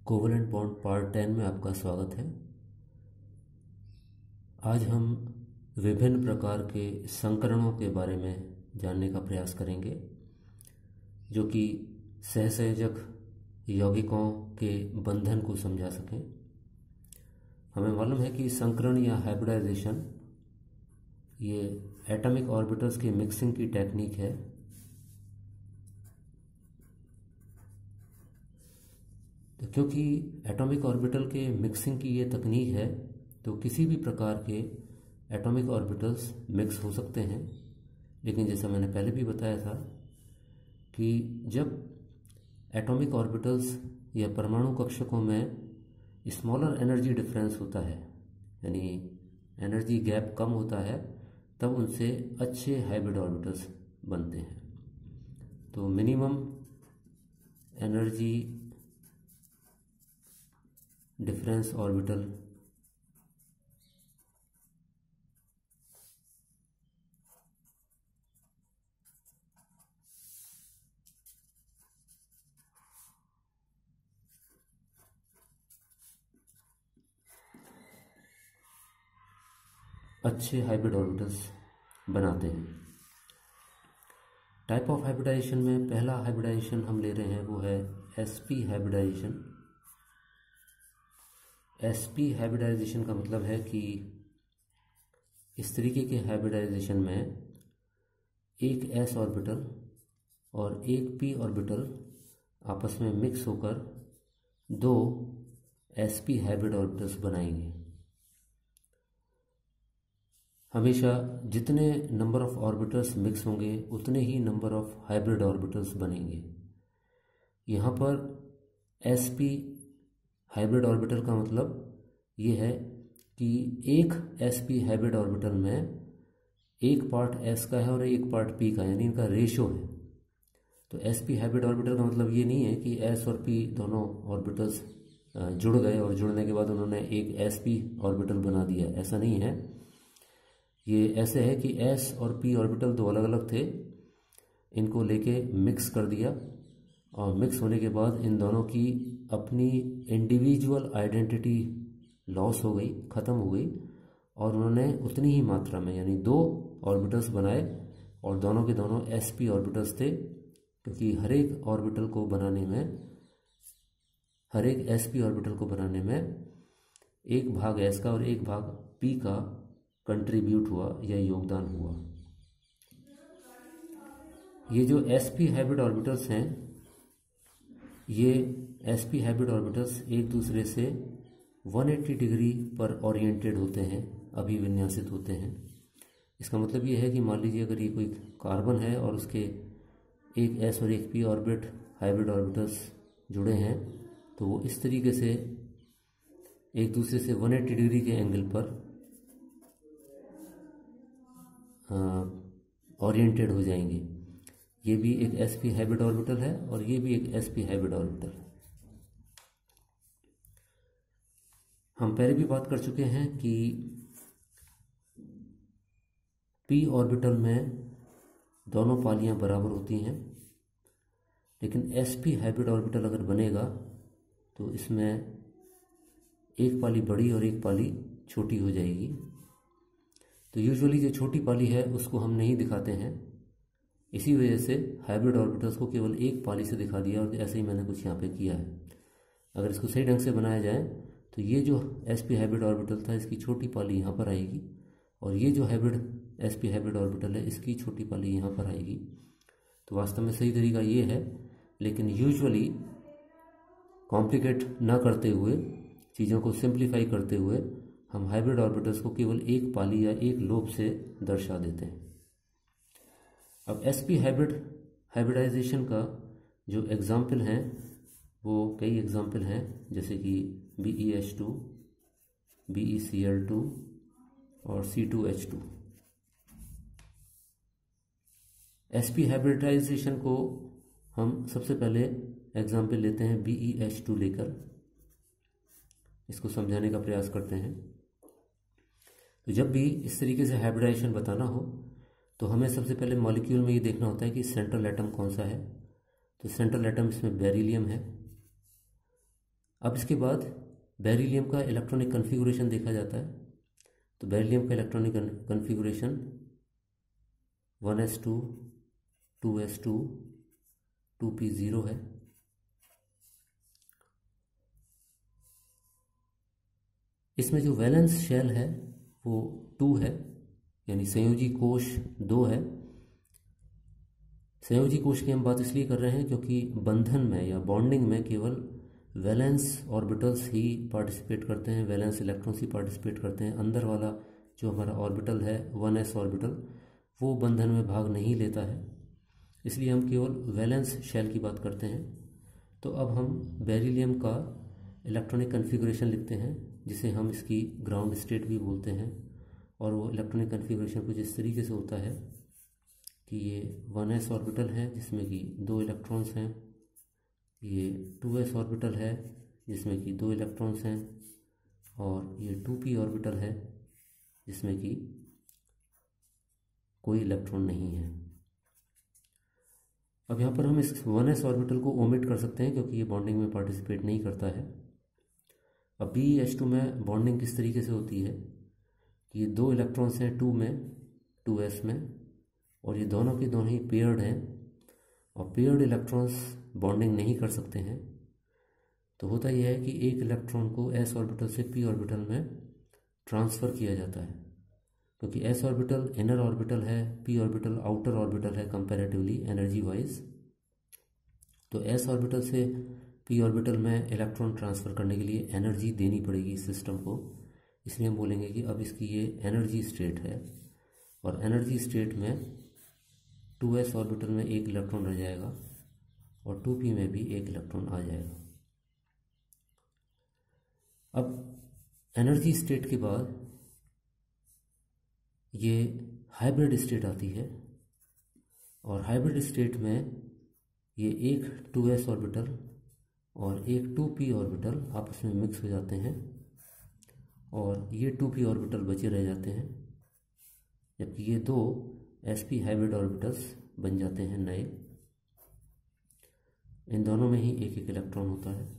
Covalent bond part 10 में आपका स्वागत है। आज हम विभिन्न प्रकार के संकरणों के बारे में जानने का प्रयास करेंगे जो कि सहसंयोजक यौगिकों के बंधन को समझा सकें। हमें मालूम है कि संकरण या हाइब्रिडाइजेशन ये एटॉमिक ऑर्बिटल्स के मिक्सिंग की टेक्निक है। तो क्योंकि एटॉमिक ऑर्बिटल के मिक्सिंग की ये तकनीक है तो किसी भी प्रकार के एटॉमिक ऑर्बिटल्स मिक्स हो सकते हैं। लेकिन जैसा मैंने पहले भी बताया था कि जब एटॉमिक ऑर्बिटल्स या परमाणु कक्षकों में स्मॉलर एनर्जी डिफरेंस होता है, यानी एनर्जी गैप कम होता है, तब उनसे अच्छे हाइब्रिड ऑर्बिटल्स बनते हैं। तो मिनिमम एनर्जी डिफरेंस ऑर्बिटल अच्छे हाइब्रिड ऑर्बिटल्स बनाते हैं। टाइप ऑफ हाइब्रिडाइजेशन में पहला हाइब्रिडाइजेशन हम ले रहे हैं वो है sp हाइब्रिडाइजेशन। sp हाइब्रिडाइजेशन का मतलब है कि इस तरीके के हाइब्रिडाइजेशन में एक s ऑर्बिटल और एक p ऑर्बिटल आपस में मिक्स होकर दो sp हाइब्रिड ऑर्बिटल्स बनाएंगे। हमेशा जितने नंबर ऑफ ऑर्बिटल्स मिक्स होंगे उतने ही नंबर ऑफ हाइब्रिड ऑर्बिटल्स बनेंगे। यहाँ पर sp हाइब्रिड ऑर्बिटल का मतलब ये है कि एक sp हाइब्रिड ऑर्बिटल में एक पार्ट s का है और एक पार्ट p का, यानी इनका रेशो है। तो sp हाइब्रिड ऑर्बिटल का मतलब ये नहीं है कि s और p दोनों ऑर्बिटल्स जुड़ गए और जुड़ने के बाद उन्होंने एक sp ऑर्बिटल बना दिया, ऐसा नहीं है। ये ऐसे है कि s और p ऑर्बिटल दो अलग अलग थे, इनको लेके मिक्स कर दिया और मिक्स होने के बाद इन दोनों की अपनी इंडिविजुअल आइडेंटिटी लॉस हो गई, ख़त्म हो गई, और उन्होंने उतनी ही मात्रा में यानी दो ऑर्बिटल्स बनाए और दोनों के दोनों sp ऑर्बिटल्स थे। क्योंकि हर एक ऑर्बिटल को बनाने में, हर एक sp ऑर्बिटल को बनाने में एक भाग s का और एक भाग p का कंट्रीब्यूट हुआ या योगदान हुआ। ये जो sp हाइब्रिड ऑर्बिटल्स हैं, ये sp हाइब्रिड ऑर्बिटल्स एक दूसरे से 180 डिग्री पर ओरिएंटेड होते हैं, अभिविन्यासित होते हैं। इसका मतलब ये है कि मान लीजिए अगर ये कोई कार्बन है और उसके एक s और एक p ऑर्बिट हाइब्रिड ऑर्बिटल्स जुड़े हैं, तो वो इस तरीके से एक दूसरे से 180 डिग्री के एंगल पर ओरिएंटेड हो जाएंगे। ये भी एक sp हाइब्रिड ऑर्बिटल है और ये भी एक sp हाइब्रिड ऑर्बिटल है। हम पहले भी बात कर चुके हैं कि p ऑर्बिटल में दोनों पालियां बराबर होती हैं, लेकिन sp हाइब्रिड ऑर्बिटल अगर बनेगा तो इसमें एक पाली बड़ी और एक पाली छोटी हो जाएगी। तो यूजुअली जो छोटी पाली है उसको हम नहीं दिखाते हैं, इसी वजह से हाइब्रिड ऑर्बिटल्स को केवल एक पाली से दिखा दिया, और ऐसे ही मैंने कुछ यहाँ पे किया है। अगर इसको सही ढंग से बनाया जाए तो ये जो sp हाइब्रिड ऑर्बिटल था इसकी छोटी पाली यहाँ पर आएगी, और ये जो sp हाइब्रिड ऑर्बिटल है इसकी छोटी पाली यहाँ पर आएगी। तो वास्तव में सही तरीका ये है, लेकिन यूजुअली कॉम्प्लिकेट ना करते हुए, चीज़ों को सिंप्लीफाई करते हुए हम हाइब्रिड ऑर्बिटल्स को केवल एक पाली या एक लोब से दर्शा देते हैं। अब sp हाइब्रिडाइजेशन का जो एग्जाम्पल हैं वो कई एग्जाम्पल हैं, जैसे कि BeH2, BeCl2 और C2H2। sp हाइब्रिडाइजेशन को हम सबसे पहले एग्जाम्पल लेते हैं BeH2 लेकर, इसको समझाने का प्रयास करते हैं। तो जब भी इस तरीके से हाइब्रिडाइजेशन बताना हो तो हमें सबसे पहले मॉलिक्यूल में ये देखना होता है कि सेंट्रल एटम कौन सा है। तो सेंट्रल एटम इसमें बेरिलियम है, अब इसके बाद बेरिलियम का इलेक्ट्रॉनिक कन्फिगुरेशन देखा जाता है। तो बेरिलियम का electronic configuration 1s2 2s2 2p0 है। इसमें जो वैलेंस शेल है वो 2 है, यानी संयोजी कोश 2 है। संयोजी कोश की हम बात इसलिए कर रहे हैं क्योंकि बंधन में या बॉन्डिंग में केवल वैलेंस ऑर्बिटल्स ही पार्टिसिपेट करते हैं, वैलेंस इलेक्ट्रॉन्स ही पार्टिसिपेट करते हैं। अंदर वाला जो हमारा ऑर्बिटल है 1s ऑर्बिटल, वो बंधन में भाग नहीं लेता है, इसलिए हम केवल वैलेंस शेल की बात करते हैं। तो अब हम बेरिलियम का इलेक्ट्रॉनिक कन्फिगुरेशन लिखते हैं, जिसे हम इसकी ग्राउंड स्टेट भी बोलते हैं। और वो इलेक्ट्रॉनिक कन्फिगुरेशन कुछ इस तरीके से होता है कि ये 1s ऑर्बिटल है जिसमें कि 2 इलेक्ट्रॉन्स हैं, ये 2s ऑर्बिटल है जिसमें कि 2 इलेक्ट्रॉन्स हैं, और ये 2p ऑर्बिटल है जिसमें कि कोई इलेक्ट्रॉन नहीं है। अब यहाँ पर हम इस 1s ऑर्बिटल को ओमिट कर सकते हैं क्योंकि ये बॉन्डिंग में पार्टिसिपेट नहीं करता है। अब BeH2 में बॉन्डिंग किस तरीके से होती है कि ये 2 इलेक्ट्रॉन्स हैं 2 में 2s में, और ये दोनों के दोनों ही पेयर्ड हैं, और पेयर्ड इलेक्ट्रॉन्स बॉन्डिंग नहीं कर सकते हैं। तो होता यह है कि एक इलेक्ट्रॉन को s ऑर्बिटल से p ऑर्बिटल में ट्रांसफ़र किया जाता है, क्योंकि s ऑर्बिटल इनर ऑर्बिटल है, p ऑर्बिटल आउटर ऑर्बिटल है कंपैरेटिवली एनर्जी वाइज। तो s ऑर्बिटल से p ऑर्बिटल में इलेक्ट्रॉन ट्रांसफ़र करने के लिए एनर्जी देनी पड़ेगी इस सिस्टम को, इसलिए हम बोलेंगे कि अब इसकी ये एनर्जी स्टेट है, और एनर्जी स्टेट में 2s ऑर्बिटल में एक इलेक्ट्रॉन रह जाएगा और 2p में भी एक इलेक्ट्रॉन आ जाएगा। अब एनर्जी स्टेट के बाद ये हाइब्रिड स्टेट आती है, और हाइब्रिड स्टेट में ये एक 2s ऑर्बिटल और एक 2p ऑर्बिटल आपस में मिक्स हो जाते हैं, और ये 2p ऑर्बिटल बचे रह जाते हैं, जबकि ये 2 sp हाइब्रिड ऑर्बिटल्स बन जाते हैं नए। इन दोनों में ही एक एक इलेक्ट्रॉन होता है।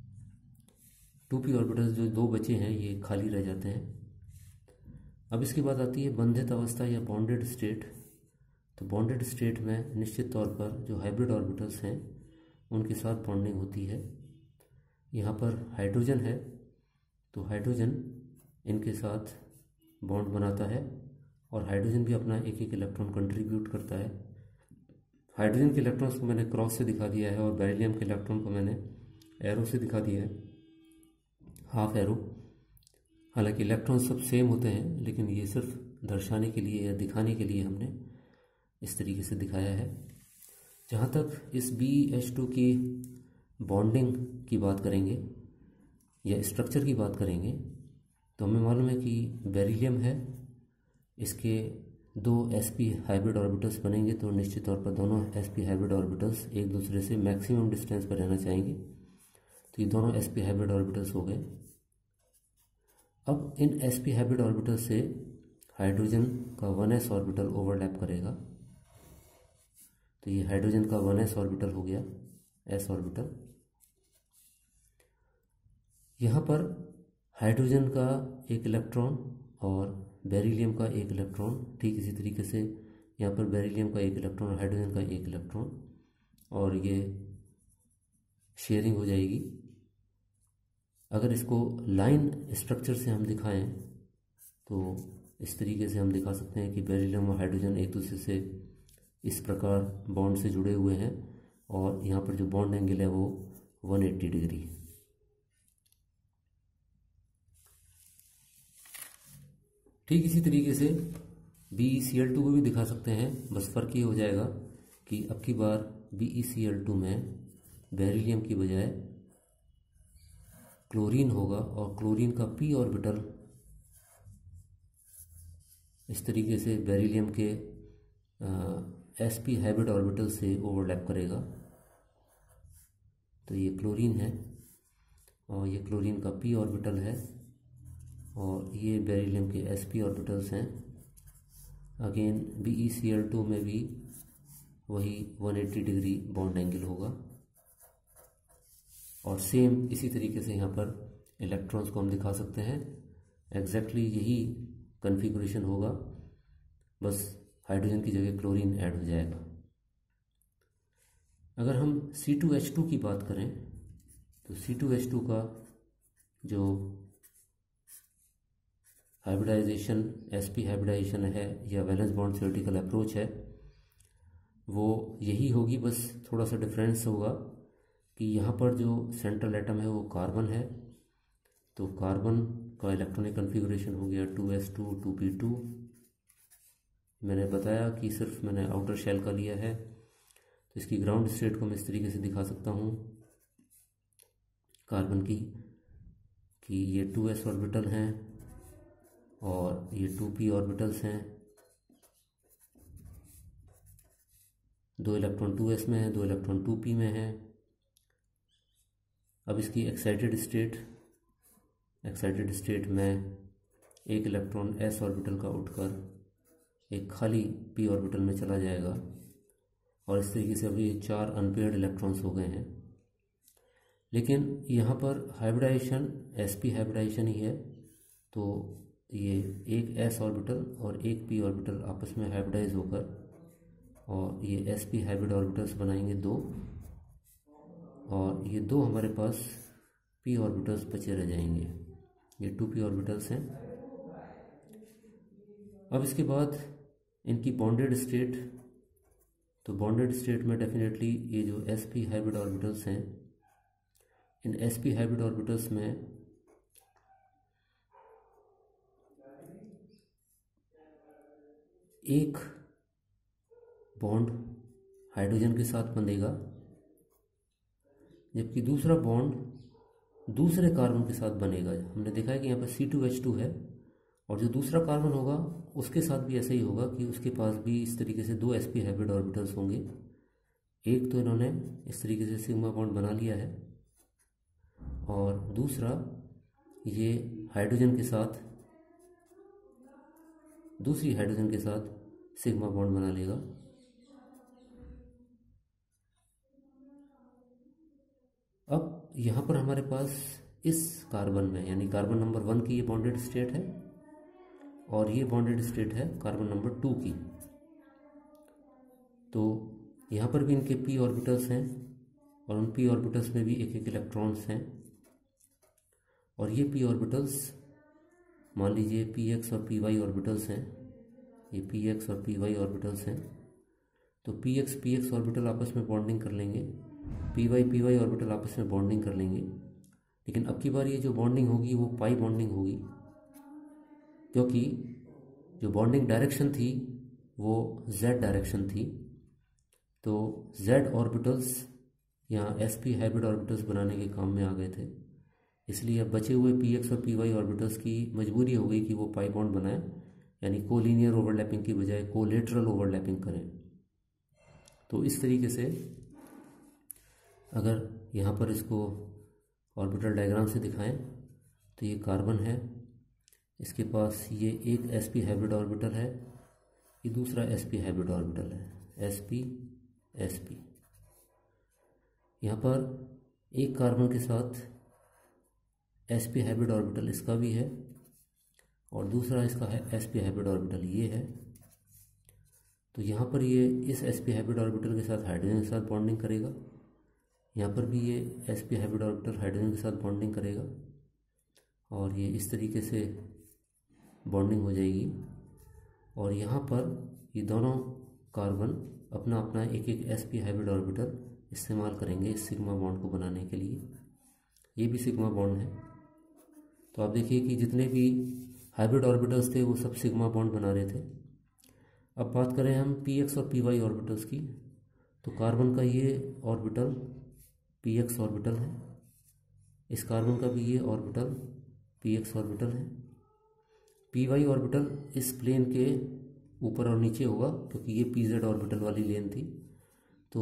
2p ऑर्बिटल्स जो 2 बचे हैं ये खाली रह जाते हैं। अब इसके बाद आती है बंधित अवस्था या बॉन्डेड स्टेट। तो बॉन्डेड स्टेट में निश्चित तौर पर जो हाइब्रिड ऑर्बिटल्स हैं उनके साथ बॉन्डिंग होती है। यहाँ पर हाइड्रोजन है, तो हाइड्रोजन इनके साथ बॉन्ड बनाता है, और हाइड्रोजन भी अपना एक एक इलेक्ट्रॉन कंट्रीब्यूट करता है। हाइड्रोजन के इलेक्ट्रॉन्स को मैंने क्रॉस से दिखा दिया है, और बेरिलियम के इलेक्ट्रॉन को मैंने एरो से दिखा दिया है, हाफ एरो। हालांकि इलेक्ट्रॉन सब सेम होते हैं, लेकिन ये सिर्फ दर्शाने के लिए या दिखाने के लिए हमने इस तरीके से दिखाया है। जहाँ तक इस BeH2 की बॉन्डिंग की बात करेंगे या स्ट्रक्चर की बात करेंगे, तो हमें मालूम है कि बेरिलियम है, इसके 2 sp हाइब्रिड ऑर्बिटल्स बनेंगे, तो निश्चित तौर पर दोनों sp हाइब्रिड ऑर्बिटल्स एक दूसरे से मैक्सिमम डिस्टेंस पर रहना चाहेंगे। तो ये दोनों sp हाइब्रिड ऑर्बिटल्स हो गए। अब इन sp हाइब्रिड ऑर्बिटल से हाइड्रोजन का 1s ऑर्बिटल ओवरलैप करेगा, तो ये हाइड्रोजन का 1s ऑर्बिटल हो गया, s ऑर्बिटल। यहाँ पर हाइड्रोजन का एक इलेक्ट्रॉन और बेरिलियम का एक इलेक्ट्रॉन, ठीक इसी तरीके से यहाँ पर बेरिलियम का एक इलेक्ट्रॉन और हाइड्रोजन का एक इलेक्ट्रॉन, और ये शेयरिंग हो जाएगी। अगर इसको लाइन स्ट्रक्चर से हम दिखाएं तो इस तरीके से हम दिखा सकते हैं कि बेरिलियम और हाइड्रोजन एक दूसरे से इस प्रकार बॉन्ड से जुड़े हुए हैं, और यहाँ पर जो बॉन्ड एंगल है वो 180 डिग्री है। ठीक इसी तरीके से BeCl2 को भी दिखा सकते हैं, बस फ़र्क ये हो जाएगा कि अब की बार BeCl2 में बेरिलियम की बजाय क्लोरीन होगा, और क्लोरीन का p ऑर्बिटल इस तरीके से बेरिलियम के sp हाइब्रिड ऑर्बिटल से ओवरलैप करेगा। तो ये क्लोरीन है, और ये क्लोरीन का p ऑर्बिटल है, और ये बेरिलियम के sp ऑर्बिटल्स हैं। अगेन BeCl2 में भी वही 180 डिग्री बॉन्ड एंगल होगा, और सेम इसी तरीके से यहाँ पर इलेक्ट्रॉन्स को हम दिखा सकते हैं। एग्जैक्टली यही कन्फिगरेशन होगा, बस हाइड्रोजन की जगह क्लोरीन ऐड हो जाएगा। अगर हम C2H2 की बात करें तो C2H2 का जो हाइब्रिडाइजेशन sp हाइब्रिडाइजेशन है या वैलेंस बॉन्ड थ्योरेटिकल अप्रोच है वो यही होगी, बस थोड़ा सा डिफरेंस होगा कि यहाँ पर जो सेंट्रल एटम है वो कार्बन है, तो कार्बन का इलेक्ट्रॉनिक कन्फिगरेशन हो गया 2s2 2p2। मैंने बताया कि सिर्फ मैंने आउटर शेल का लिया है, तो इसकी ग्राउंड स्टेट को मैं इस तरीके से दिखा सकता हूँ कार्बन की, कि ये 2s ऑर्बिटल हैं और ये 2p ऑर्बिटल्स हैं। 2 इलेक्ट्रॉन 2s में है, 2 इलेक्ट्रॉन 2p में है। अब इसकी एक्साइटेड स्टेट में एक इलेक्ट्रॉन s ऑर्बिटल का उठकर एक खाली p ऑर्बिटल में चला जाएगा और इस तरीके से अभी 4 अनपेयर्ड इलेक्ट्रॉन्स हो गए हैं। लेकिन यहाँ पर हाइब्रिडाइजेशन sp हाइब्रिडाइजेशन ही है, तो ये एक s ऑर्बिटल और एक p ऑर्बिटल आपस में हाइब्रिडाइज होकर और ये sp हाइब्रिड ऑर्बिटल्स बनाएंगे 2, और ये 2 हमारे पास p ऑर्बिटल्स बचे रह जाएंगे। ये 2p ऑर्बिटल्स हैं। अब इसके बाद इनकी बॉन्डेड स्टेट, तो बॉन्डेड स्टेट में डेफिनेटली ये जो sp हाइब्रिड ऑर्बिटल्स हैं, इन sp हाइब्रिड ऑर्बिटल्स में एक बॉन्ड हाइड्रोजन के साथ बंधेगा, जबकि दूसरा बॉन्ड दूसरे कार्बन के साथ बनेगा। हमने देखा है कि यहाँ पर C2H2 है और जो दूसरा कार्बन होगा उसके साथ भी ऐसा ही होगा कि उसके पास भी इस तरीके से 2 sp हाइब्रिड ऑर्बिटल्स होंगे। एक तो इन्होंने इस तरीके से सिग्मा बॉन्ड बना लिया है और दूसरा ये हाइड्रोजन के साथ, दूसरी हाइड्रोजन के साथ सिग्मा बॉन्ड बना लेगा। अब यहाँ पर हमारे पास इस कार्बन में, यानी कार्बन नंबर 1 की ये बॉन्डेड स्टेट है और ये बॉन्डेड स्टेट है कार्बन नंबर 2 की। तो यहाँ पर भी इनके p ऑर्बिटल्स हैं और उन p ऑर्बिटल्स में भी एक एक इलेक्ट्रॉन्स हैं, और ये p ऑर्बिटल्स मान लीजिए px और py ऑर्बिटल्स हैं। ये px और py ऑर्बिटल्स हैं, तो px ऑर्बिटल आपस में बॉन्डिंग कर लेंगे, py ऑर्बिटल आपस में बॉन्डिंग कर लेंगे। लेकिन अब की बार ये जो बॉन्डिंग होगी वो पाई बॉन्डिंग होगी, क्योंकि जो बॉन्डिंग डायरेक्शन थी वो z डायरेक्शन थी। तो z ऑर्बिटल्स यहाँ sp हाइब्रिड ऑर्बिटल्स बनाने के काम में आ गए थे, इसलिए अब बचे हुए px और py ऑर्बिटल्स की मजबूरी हो गई कि वो पाई बॉन्ड बनाएं, यानी कोलिनियर ओवरलैपिंग की बजाय कोलेटरल ओवरलैपिंग करें। तो इस तरीके से अगर यहाँ पर इसको ऑर्बिटल डायग्राम से दिखाएं तो ये कार्बन है, इसके पास ये एक sp हाइब्रिड ऑर्बिटल है, ये दूसरा sp हाइब्रिड ऑर्बिटल है, sp। यहाँ पर एक कार्बन के साथ sp हाइब्रिड ऑर्बिटल इसका भी है और दूसरा इसका है sp हाइब्रिड ऑर्बिटल ये है। तो यहाँ पर ये इस sp हाइब्रिड ऑर्बिटल के साथ हाइड्रोजन के साथ बॉन्डिंग करेगा, यहाँ पर भी ये sp हाइब्रिड ऑर्बिटल हाइड्रोजन के साथ बॉन्डिंग करेगा और ये इस तरीके से बॉन्डिंग हो जाएगी। और यहाँ पर ये दोनों कार्बन अपना अपना एक एक sp हाइब्रिड ऑर्बिटल इस्तेमाल करेंगे इस सिग्मा बॉन्ड को बनाने के लिए। ये भी सिग्मा बॉन्ड है, तो आप देखिए कि जितने भी हाइब्रिड ऑर्बिटल्स थे वो सब सिग्मा बॉन्ड बना रहे थे। अब बात करें हम px और py ऑर्बिटल्स की, तो कार्बन का ये ऑर्बिटल px ऑर्बिटल है, इस कार्बन का भी ये ऑर्बिटल px ऑर्बिटल है। py ऑर्बिटल इस प्लेन के ऊपर और नीचे होगा क्योंकि ये pz ऑर्बिटल वाली लेन थी, तो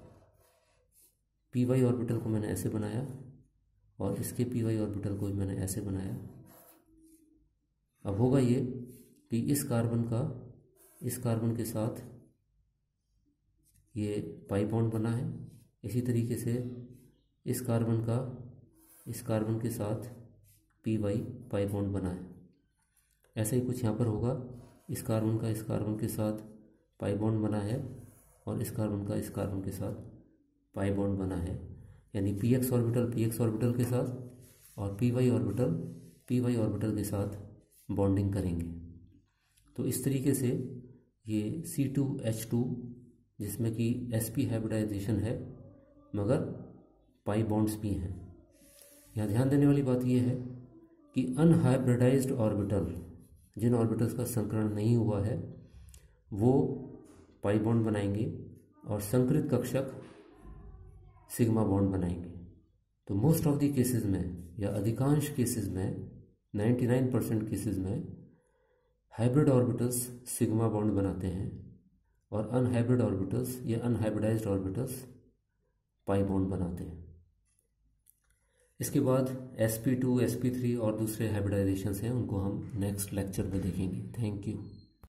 py ऑर्बिटल को मैंने ऐसे बनाया और इसके py ऑर्बिटल को भी मैंने ऐसे बनाया। अब होगा ये कि इस कार्बन के साथ ये पाई बॉन्ड बना है, इसी तरीके से इस कार्बन के साथ py पाई बॉन्ड बना है। ऐसा ही कुछ यहाँ पर होगा, इस कार्बन के साथ पाई बॉन्ड बना है और इस कार्बन के साथ पाई बॉन्ड बना है, यानी px ऑर्बिटल के साथ और py ऑर्बिटल के साथ बॉन्डिंग करेंगे। तो इस तरीके से ये C2H2 जिसमें कि sp हाइब्रिडाइजेशन है मगर पाई बॉन्ड्स भी हैं। यहाँ ध्यान देने वाली बात यह है कि अनहाइब्रिडाइज्ड ऑर्बिटल, जिन ऑर्बिटल्स का संकरण नहीं हुआ है, वो पाई बॉन्ड बनाएंगे और संकरित कक्षक सिग्मा बॉन्ड बनाएंगे। तो मोस्ट ऑफ द केसेस में या अधिकांश केसेस में 99% केसेस में हाइब्रिड ऑर्बिटल्स सिग्मा बॉन्ड बनाते हैं और अनहाइब्रिड ऑर्बिटल्स या अनहाइब्रिडाइज्ड ऑर्बिटल्स पाई बॉन्ड बनाते हैं। इसके बाद sp2 sp3 और दूसरे हाइब्रिडाइजेशंस हैं, उनको हम नेक्स्ट लेक्चर में देखेंगे। Thank you.